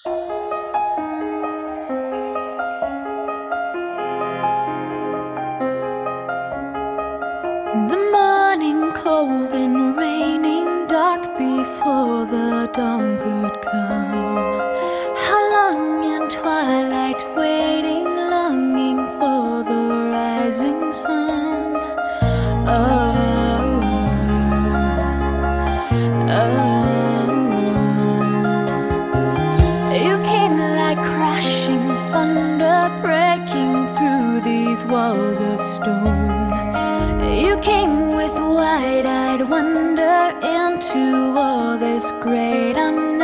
The morning cold and raining, dark before the dawn could come. How long in twilight waiting, longing for the rising sun. Oh, you came like crashing thunder, breaking through these walls of stone. You came with wide-eyed wonder into all this great unknown.